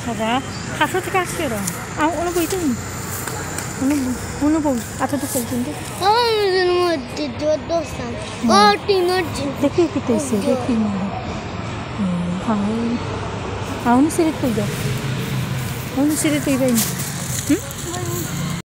봐봐. 가서 가시라. 아, 오늘 보이지? 오늘 보이. 아까 또 보이던데? देखिए कितने से देखिए हाँ उन्हें सिर्फ कोई